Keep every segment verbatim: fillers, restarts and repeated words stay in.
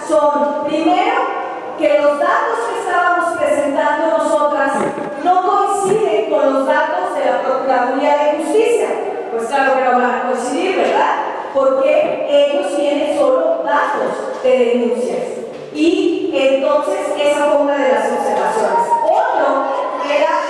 son, primero, que los datos que estábamos presentando nosotras no coinciden con los datos de la Procuraduría de Justicia. Pues claro que no van a coincidir, ¿verdad? Porque ellos tienen solo datos de denuncias. Y entonces esa fue una de las observaciones. Otro era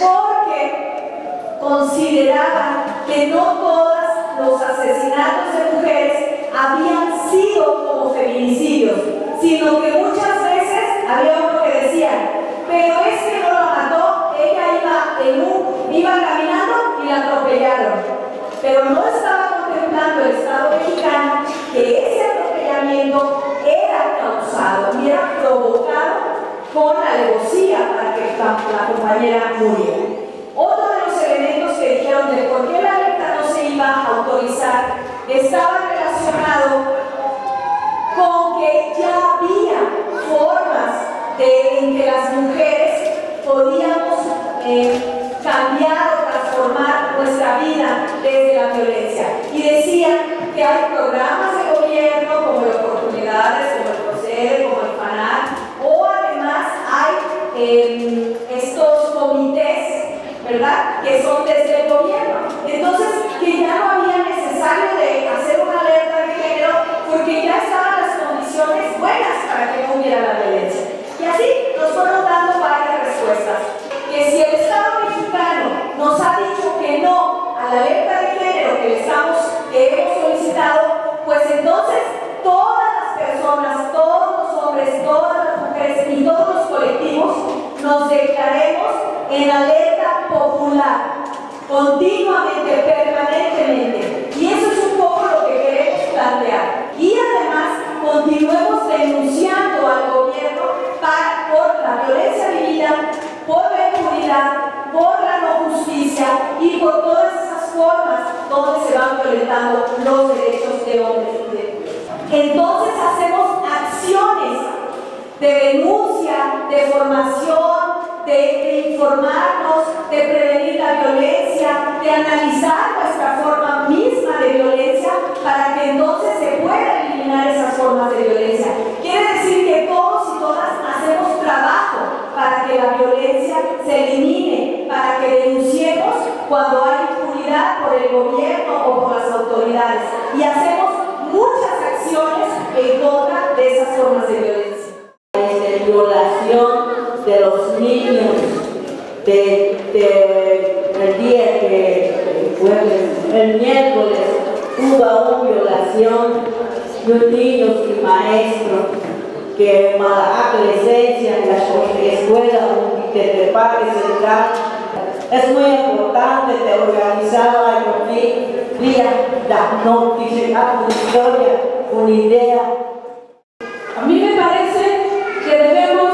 porque consideraban que no todos los asesinatos de mujeres habían sido como feminicidios, sino que muchas veces había uno que decía, pero es que no la mató, ella iba, en un, iba caminando y la atropellaron. Pero no estaba contemplando el Estado mexicano que ese atropellamiento era causado y era provocado con alevosía para que la, la compañera muriera. Otro de los elementos que dijeron de por qué la alerta no se iba a autorizar estaba relacionado con que ya había formas de, en que las mujeres podíamos eh, cambiar o transformar nuestra vida desde la violencia. Y decían que hay programas de gobierno como de oportunidades, como el Procede, como el FANAC, o además hay eh, estos comités, ¿verdad?, que son desde el gobierno. Entonces, que ya no había necesario de hacer una alerta de género porque ya estaban las condiciones buenas para que no hubiera la violencia. Y así nos fueron dando varias respuestas. Que si el Estado mexicano nos ha dicho que no a la alerta de género que, estamos, que hemos solicitado, pues entonces todas las personas, todos los hombres, todas las mujeres y todos los colectivos nos declaremos en alerta popular, continuamente, permanentemente. Y eso es un poco lo que queremos plantear. Y además continuemos denunciando al gobierno para, por la violencia vivida, por la impunidad, por la no justicia y por todas esas formas donde se van violentando los derechos de hombres y de mujeres. Entonces hacemos acciones de denuncia, de formación, de, de informarnos, de prevenir la violencia, de analizar nuestra forma misma de violencia para que entonces se pueda eliminar esas formas de violencia. Quiere decir que todos y todas hacemos trabajo para que la violencia se elimine, para que denunciemos cuando hay impunidad por el gobierno o por las autoridades. Y hacemos muchas acciones en contra de esas formas de violencia. De violación de los niños, de, de, el día que fue el miércoles hubo una violación de un niño y maestro que mala adolescencia en la escuela de Parque Central. Es muy importante de organizar la día la noticia, una historia, una idea. A mí me parece que debemos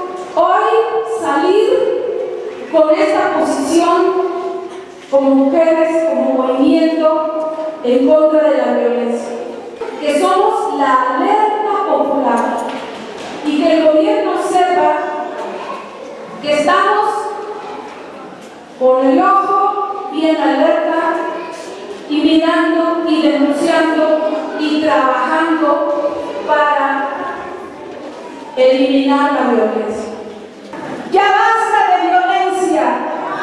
hoy salir con esta posición como mujeres, como movimiento en contra de la violencia, que somos la alerta popular y que el gobierno sepa que estamos con el ojo bien alerta y mirando y denunciando y trabajando para eliminar la violencia. ¡Ya basta de violencia!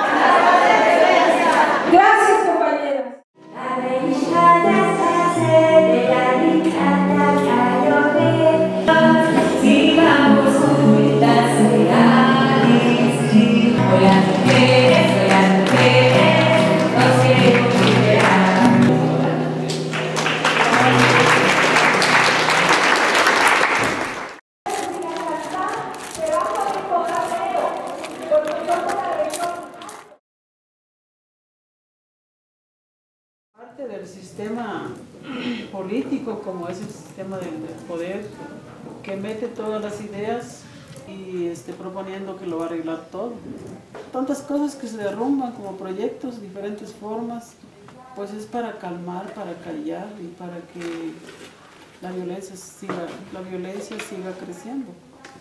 Gracias, compañeras. Sigamos juntas reales. Hoy las mujeres, hoy las mujeres nos queremos liberar. Parte del sistema político, como es el sistema del, del poder, que mete todas las ideas y este, proponiendo que lo va a arreglar todo. Tantas cosas que se derrumban como proyectos, diferentes formas, pues es para calmar, para callar y para que la violencia siga, la violencia siga creciendo.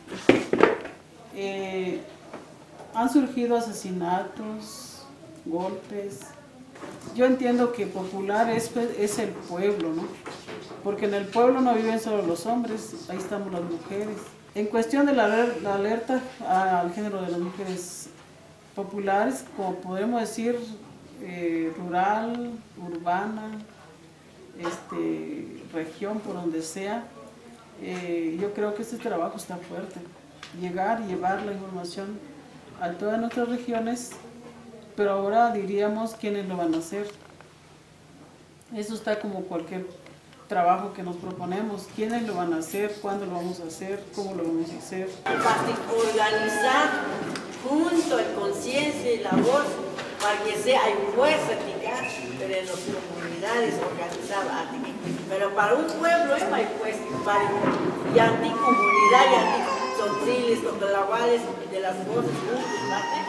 Eh, han surgido asesinatos, golpes. Yo entiendo que popular es, es el pueblo, ¿no? porque en el pueblo no viven solo los hombres, ahí estamos las mujeres. En cuestión de la, la alerta al género de las mujeres populares, como podemos decir, eh, rural, urbana, este, región, por donde sea, eh, yo creo que este trabajo está fuerte. Llegar y llevar la información a todas nuestras regiones, pero ahora diríamos quiénes lo van a hacer. Eso está como cualquier trabajo que nos proponemos, quiénes lo van a hacer, cuándo lo vamos a hacer, cómo lo vamos a hacer. Organizar junto en conciencia y la voz para que sea, hay fuerza pero en las comunidades organizadas. Pero para un pueblo no hay fuerza, para y anticomunidad y anticonsiles, con las cuales de las voces juntos, ¿vale?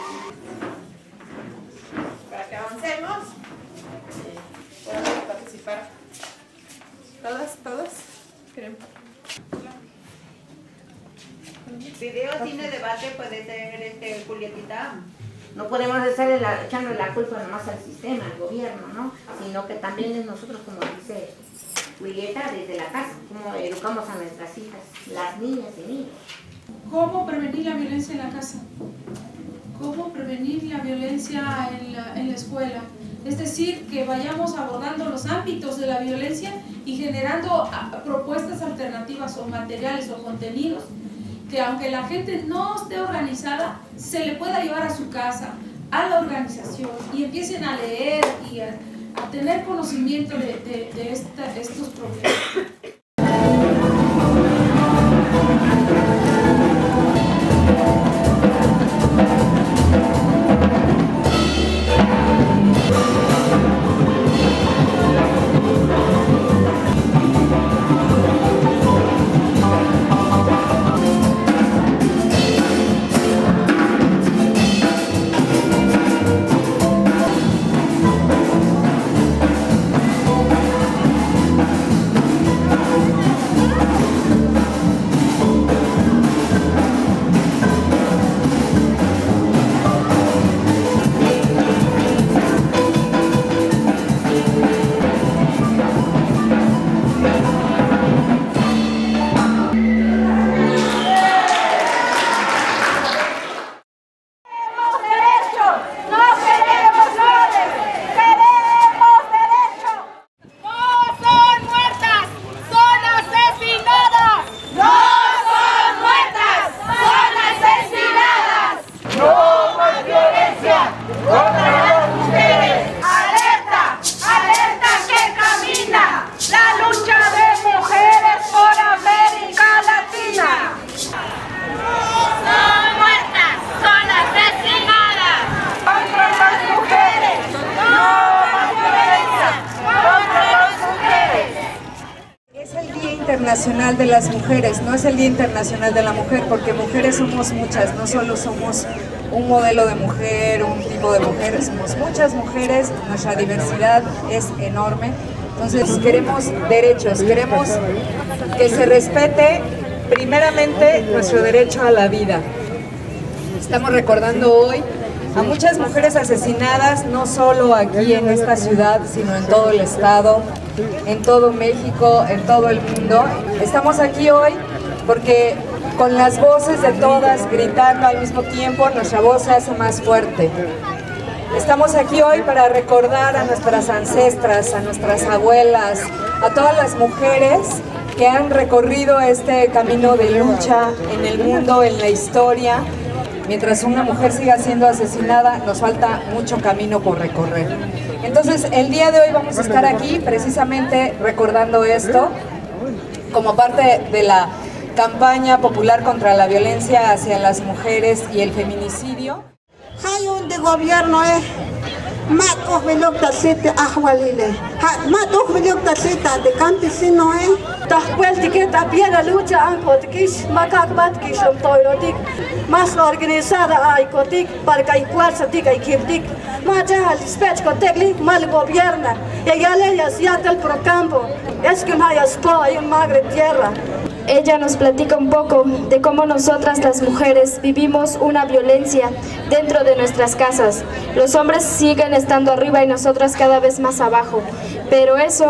Para que avancemos, podemos participar. ¿Todas? ¿Todas? ¿Queremos? Video, cine, debate, puede ser este, Julietita. No podemos estar la, echando la culpa nomás al sistema, al gobierno, ¿no? Sino que también es nosotros, como dice Julieta, desde la casa, cómo educamos a nuestras hijas, las niñas y niños. ¿Cómo prevenir la violencia en la casa? ¿Cómo prevenir la violencia en la, en la escuela? Es decir, que vayamos abordando los ámbitos de la violencia y generando propuestas alternativas o materiales o contenidos que aunque la gente no esté organizada, se le pueda llevar a su casa, a la organización, y empiecen a leer y a, a tener conocimiento de, de, de esta, estos problemas. Internacional de las Mujeres, no es el Día Internacional de la Mujer, porque mujeres somos muchas, no solo somos un modelo de mujer, un tipo de mujer, somos muchas mujeres, nuestra diversidad es enorme, entonces queremos derechos, queremos que se respete primeramente nuestro derecho a la vida. Estamos recordando hoy a muchas mujeres asesinadas, no solo aquí en esta ciudad, sino en todo el estado, en todo México, en todo el mundo. Estamos aquí hoy porque con las voces de todas gritando al mismo tiempo, nuestra voz se hace más fuerte. Estamos aquí hoy para recordar a nuestras ancestras, a nuestras abuelas, a todas las mujeres que han recorrido este camino de lucha en el mundo, en la historia. Mientras una mujer siga siendo asesinada, nos falta mucho camino por recorrer. Entonces, el día de hoy vamos a estar aquí precisamente recordando esto, como parte de la campaña popular contra la violencia hacia las mujeres y el feminicidio. Hay un de gobierno, eh. Matos velocta sete ahualile. Matos velocta seta de campesino, eh. Después de que también la lucha ancotiquis, macacbatquis, un toirotic, más organizada hay cotic, para que hay fuerza tic, hay quimtic, más ya al dispatch cotegli, mal gobierna, y ya le ya el procampo, es que no hay espo, hay un magre tierra. Ella nos platica un poco de cómo nosotras las mujeres vivimos una violencia dentro de nuestras casas. Los hombres siguen estando arriba y nosotras cada vez más abajo, pero eso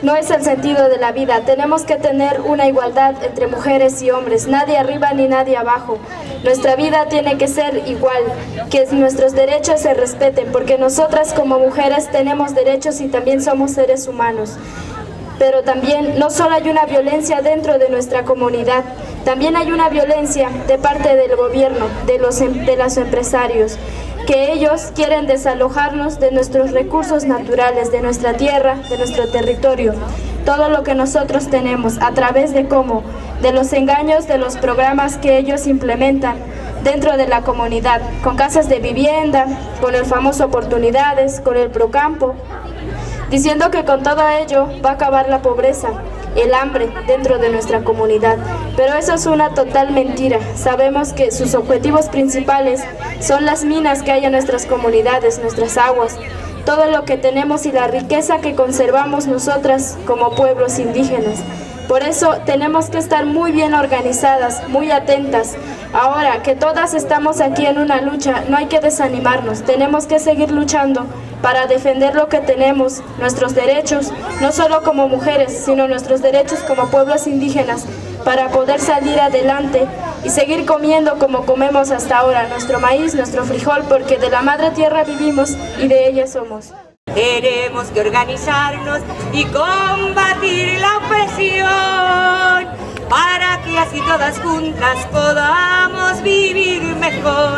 no es el sentido de la vida. Tenemos que tener una igualdad entre mujeres y hombres, nadie arriba ni nadie abajo. Nuestra vida tiene que ser igual, que nuestros derechos se respeten, porque nosotras como mujeres tenemos derechos y también somos seres humanos. Pero también no solo hay una violencia dentro de nuestra comunidad, también hay una violencia de parte del gobierno, de los, de los empresarios, que ellos quieren desalojarnos de nuestros recursos naturales, de nuestra tierra, de nuestro territorio, todo lo que nosotros tenemos, a través de cómo, de los engaños de los programas que ellos implementan dentro de la comunidad, con casas de vivienda, con el famoso Oportunidades, con el Procampo, diciendo que con todo ello va a acabar la pobreza, el hambre dentro de nuestra comunidad. Pero eso es una total mentira. Sabemos que sus objetivos principales son las minas que hay en nuestras comunidades, nuestras aguas, todo lo que tenemos y la riqueza que conservamos nosotras como pueblos indígenas. Por eso tenemos que estar muy bien organizadas, muy atentas. Ahora que todas estamos aquí en una lucha, no hay que desanimarnos, tenemos que seguir luchando para defender lo que tenemos, nuestros derechos, no solo como mujeres, sino nuestros derechos como pueblos indígenas, para poder salir adelante y seguir comiendo como comemos hasta ahora, nuestro maíz, nuestro frijol, porque de la madre tierra vivimos y de ella somos. Tenemos que organizarnos y combatir la opresión para que así todas juntas podamos vivir mejor,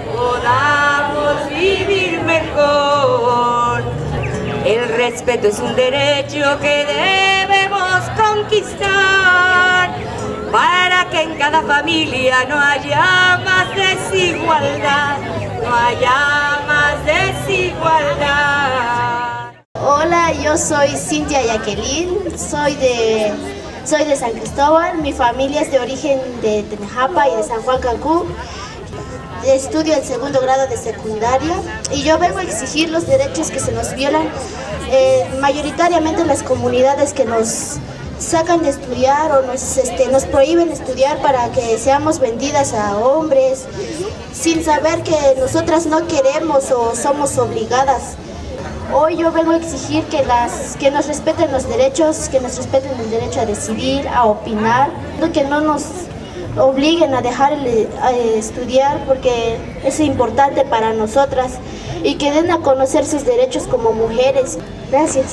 podamos vivir mejor. El respeto es un derecho que debemos conquistar para que en cada familia no haya más desigualdad, no haya más desigualdad. Hola, yo soy Cintia Jacqueline, soy de, soy de San Cristóbal, mi familia es de origen de Tenejapa y de San Juan Cancún. Estudio el segundo grado de secundaria y yo vengo a exigir los derechos que se nos violan, eh, mayoritariamente en las comunidades que nos sacan de estudiar o nos, este, nos prohíben estudiar para que seamos vendidas a hombres, sin saber que nosotras no queremos o somos obligadas. Hoy yo vengo a exigir que, las, que nos respeten los derechos, que nos respeten el derecho a decidir, a opinar, que no nos obliguen a dejar de estudiar porque es importante para nosotras y que den a conocer sus derechos como mujeres. Gracias.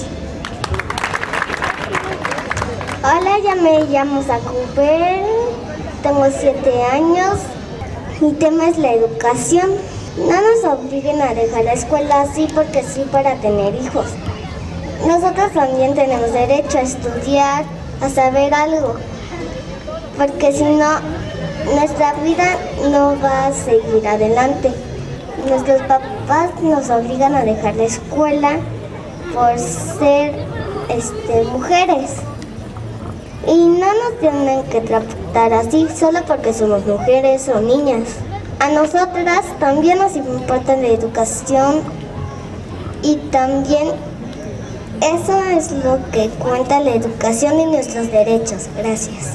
Hola, yo me llamo Zacubel, tengo siete años, mi tema es la educación. No nos obliguen a dejar la escuela así porque sí para tener hijos. Nosotros también tenemos derecho a estudiar, a saber algo, porque si no, nuestra vida no va a seguir adelante. Nuestros papás nos obligan a dejar la escuela por ser este, mujeres. Y no nos tienen que tratar así solo porque somos mujeres o niñas. A nosotras también nos importa la educación y también eso es lo que cuenta la educación y nuestros derechos. Gracias.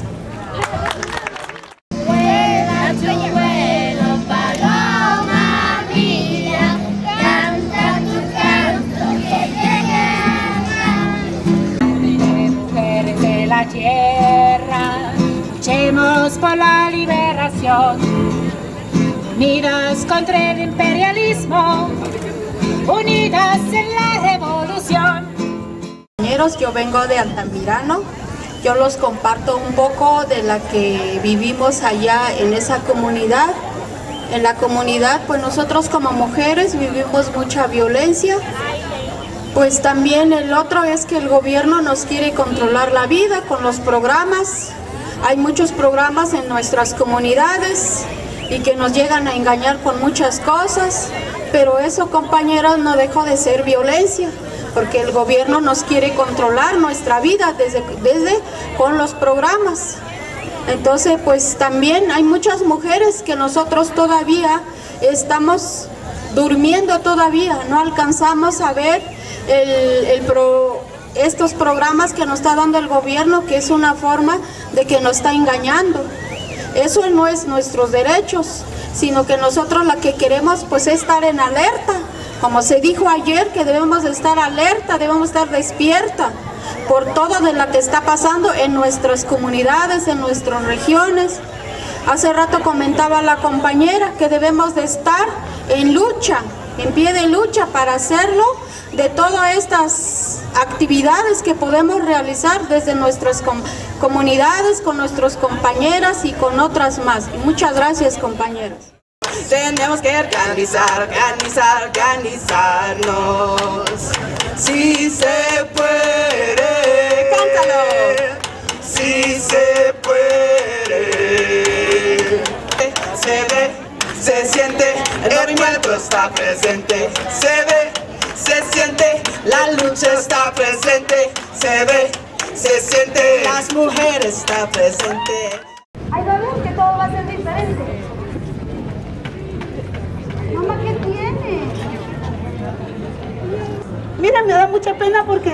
Vuela tu vuelo, paloma mía, canta tu canto que llega. Mujeres de la tierra, luchemos por la liberación. Unidas contra el imperialismo, unidas en la revolución. Compañeros, yo vengo de Altamirano, yo los comparto un poco de la que vivimos allá en esa comunidad. En la comunidad, pues nosotros como mujeres vivimos mucha violencia. Pues también el otro es que el gobierno nos quiere controlar la vida con los programas. Hay muchos programas en nuestras comunidades y que nos llegan a engañar con muchas cosas, pero eso, compañeros, no dejó de ser violencia, porque el gobierno nos quiere controlar nuestra vida desde, desde con los programas. Entonces, pues también hay muchas mujeres que nosotros todavía estamos durmiendo todavía, no alcanzamos a ver el, el pro, estos programas que nos está dando el gobierno, que es una forma de que nos está engañando. Eso no es nuestros derechos, sino que nosotros lo que queremos pues es estar en alerta. Como se dijo ayer, que debemos de estar alerta, debemos estar despierta, por todo de lo que está pasando en nuestras comunidades, en nuestras regiones. Hace rato comentaba la compañera que debemos de estar en lucha, en pie de lucha para hacerlo, de todas estas actividades que podemos realizar desde nuestras com comunidades, con nuestras compañeras y con otras más. Y muchas gracias, compañeras. Tenemos que organizar, organizar, organizarnos. Si se puede. Cántalo. Si se puede. Se ve, se siente, el cuerpo está presente. Se ve, se siente, la lucha está presente. Se ve, se siente, las mujeres están presentes. Ahí va a ver que todo va a ser diferente. Mamá, ¿qué tiene? Mira, me da mucha pena porque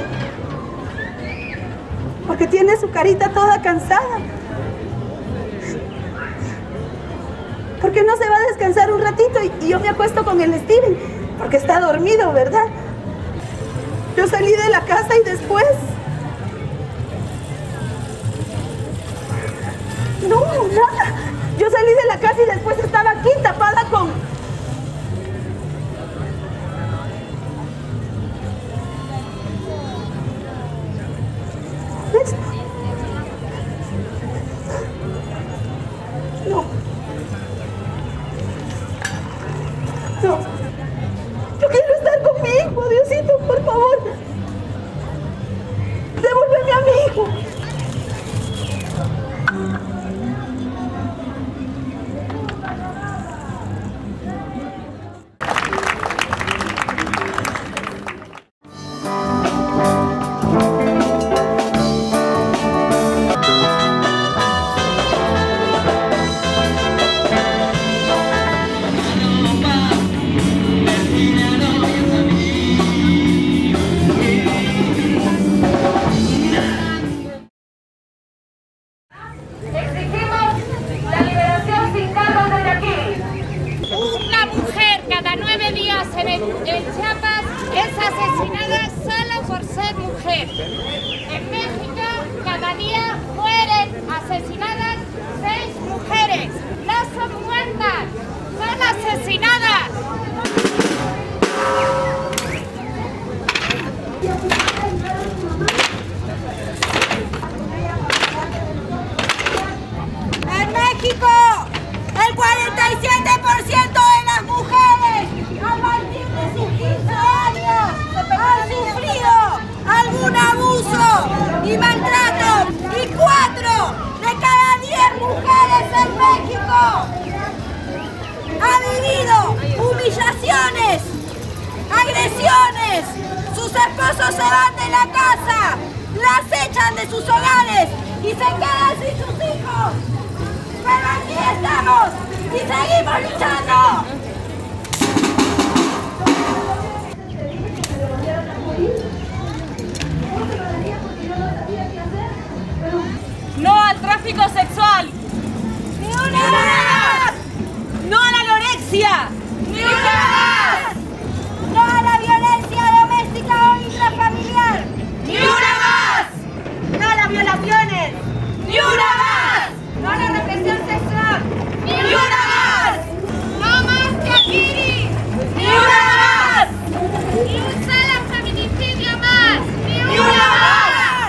porque tiene su carita toda cansada. ¿Por qué no se va a descansar un ratito y, y yo me acuesto con el Steven? Porque está dormido, ¿verdad? Yo salí de la casa y después... No, nada. Yo salí de la casa y después estaba aquí tapada con... No. No. Yo quiero estar con mi hijo, Diosito, por favor. Devuélveme a mi hijo. En México, cada día mueren asesinadas seis mujeres. No son muertas, son asesinadas. En México, el cuarenta y siete por ciento de las mujeres a partir de sus quince años han sufrido algún abuso y maltrato, y cuatro de cada diez mujeres en México ha vivido humillaciones, agresiones. Sus esposos se van de la casa, las echan de sus hogares y se quedan sin sus hijos. Pero aquí estamos y seguimos luchando. ¡No al tráfico sexual! ¡Ni una más! ¡No a la anorexia! ¡Ni una más! ¡No a la violencia doméstica o intrafamiliar! ¡Ni una más! ¡No a las violaciones! ¡Ni una más! ¡No a la represión sexual! ¡Ni una más! ¡No más Yakiri! ¡Ni una más! ¡Ni un solo feminicidio más! ¡Ni una más!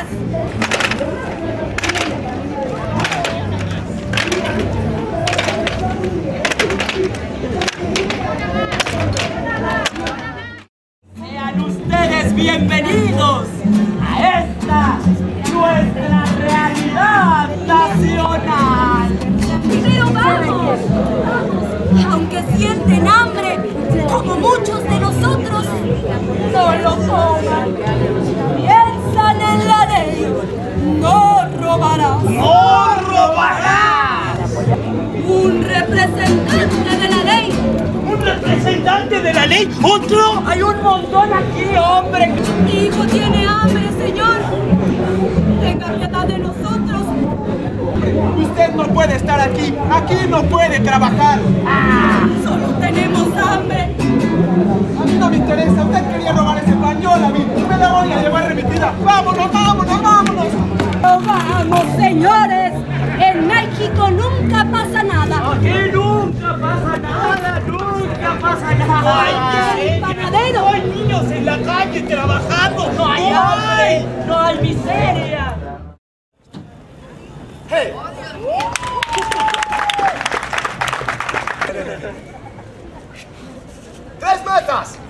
Sean ustedes bienvenidos a esta nuestra realidad nacional. Pero vamos, aunque sienten hambre, como muchos de nosotros, no lo coman. Piensan en la ley, no robarás. ¡No robarás! Un representante de la ley. ¿Un representante de la ley? ¿Otro? Hay un montón aquí, hombre. Mi hijo tiene hambre, señor. Tenga piedad de nosotros. Usted no puede estar aquí. Aquí no puede trabajar. Ah, solo tenemos hambre. A mí no me interesa. Usted quería robar ese pañol a mí. Me la voy a llevar remitida. ¡Vámonos, vámonos, vámonos! Oh, vamos, señores. En México nunca pasa nada. Aquí nunca pasa nada, nunca pasa nada. No hay, panadero. No hay niños en la calle trabajando. No hay hambre, no hay miseria. ¡Hey! ¡Tres metas!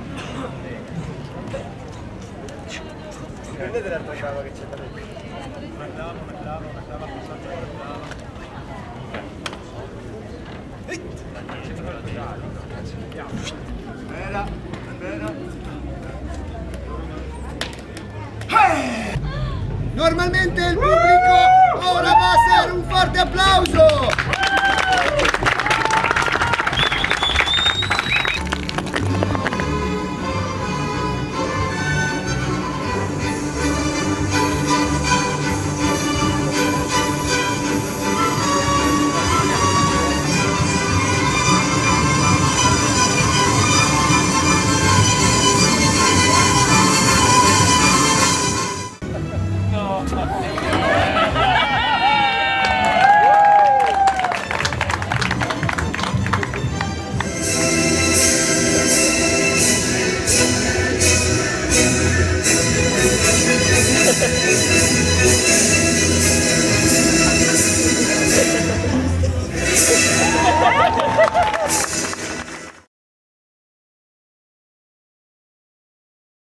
Espera, espera. Normalmente el